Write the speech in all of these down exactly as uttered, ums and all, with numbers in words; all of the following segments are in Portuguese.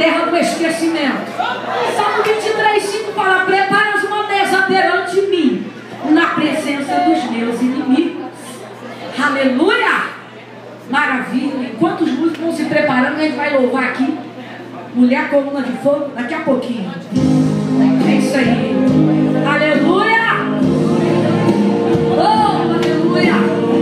terra do esquecimento. Salmo vinte e três, cinco fala: preparas uma mesa perante mim, na presença dos meus inimigos. Aleluia! Maravilha! Enquanto os músicos vão se preparando, a gente vai louvar aqui. Mulher Coluna de Fogo, daqui a pouquinho. É isso aí. Aleluia! Oh, aleluia!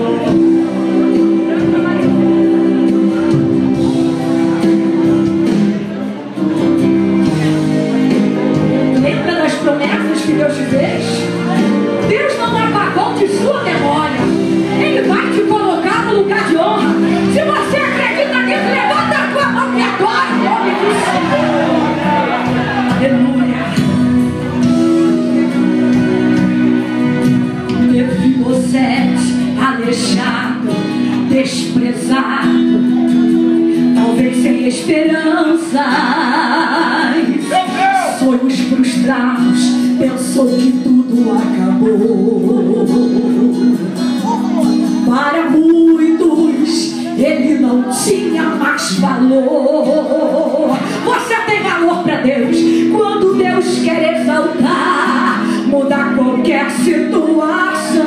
Lembra das promessas que Deus te fez? Deus não apagou de sua memória. Ele vai te colocar no lugar de honra. Se você acredita nisso, levanta a tua mão e adora o nome do Senhor. Aleluia. Mefibosete, aleijado, desprezado, talvez sem esperanças, sonhos frustrados, pensou que tudo acabou. Para muitos ele não tinha mais valor. Você tem valor para Deus quando Deus quer exaltar, mudar qualquer situação.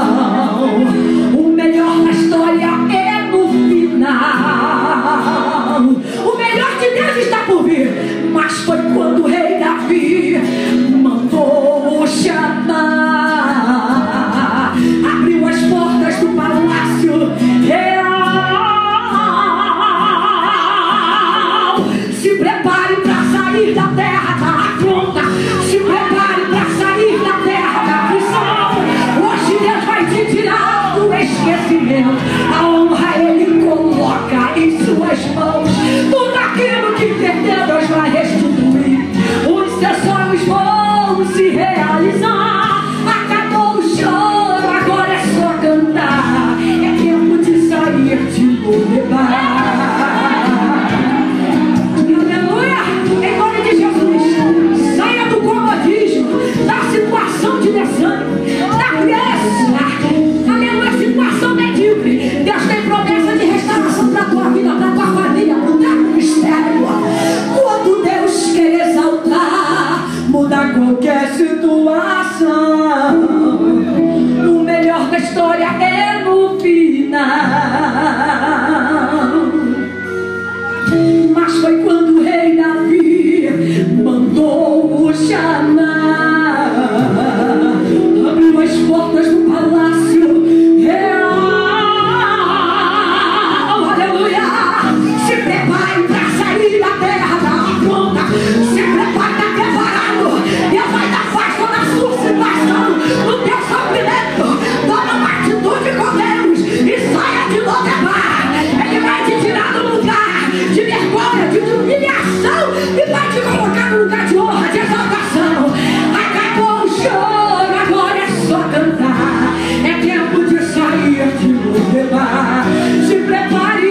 O melhor da história é no final. O melhor de Deus está por vir. Mas foi quando o rei Davi mandou chamar, abriu as portas do palácio real. Se prepare para sair da terra da afronta. Se prepare para sair da terra da prisão. Hoje Deus vai te tirar do esquecimento. A honra Ele coloca em suas mãos. Tudo aquilo que perdeu, Deus vai restituir. Os seus sonhos vão se realizar. Acabou o choro, agora é só cantar. É tempo de sair de Lodebar. Aleluia! Em nome de Jesus, saia do comodismo, da situação de desânimo, da pressa. Aleluia! Situação medíocre. Deus tem promessa de restauração para a tua vida, para a tua família, para o teu ministério. Quando Deus quer exaltar, mudar qualquer situação, o melhor da história é no final. Mas foi quando o rei Davi mandou-o chamar, abriu as portas do palácio real. Aleluia! Se prepare para sair da terra da afronta. Se prepare para preparado. Deus vai dar faz toda a sua situação, no teu sofrimento. Toma uma atitude com Deus e saia de Lodebar. Ele vai te tirar do lugar de vergonha, de humilhação, e vai te colocar no lugar de honra, de exaltação. Acabou o choro, agora é só cantar. É tempo de sair de Lodebar. Se prepare,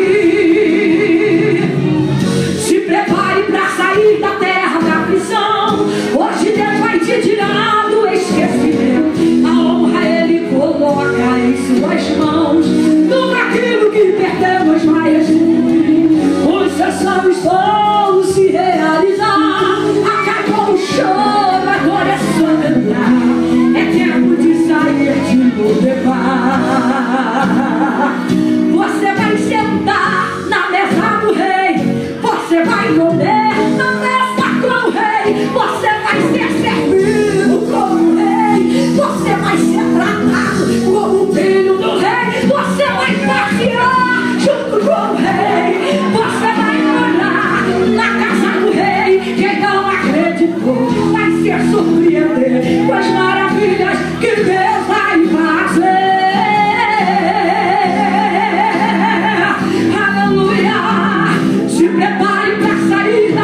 se prepare para sair da terra da prisão. Hoje Deus vai te tirar do esquecimento. A honra Ele coloca em suas mãos. Tudo aquilo que perdemos vai restituir. Os seus sonhos vão se realizar. Acabou o choro, agora é só cantar. É tempo de sair de Lodebar. Você vai sentar na mesa do rei. Você vai comer na mesa com o rei. Você vai ser servido como o rei. Você vai ser tratado como o filho do rei. Você vai passear junto com o rei. Você vai morar na casa do rei. Quem não acreditou vai se surpreender com as maravilhas que Deus vai fazer. Aleluia! Se prepare para sair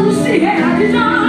sonhos se realizando.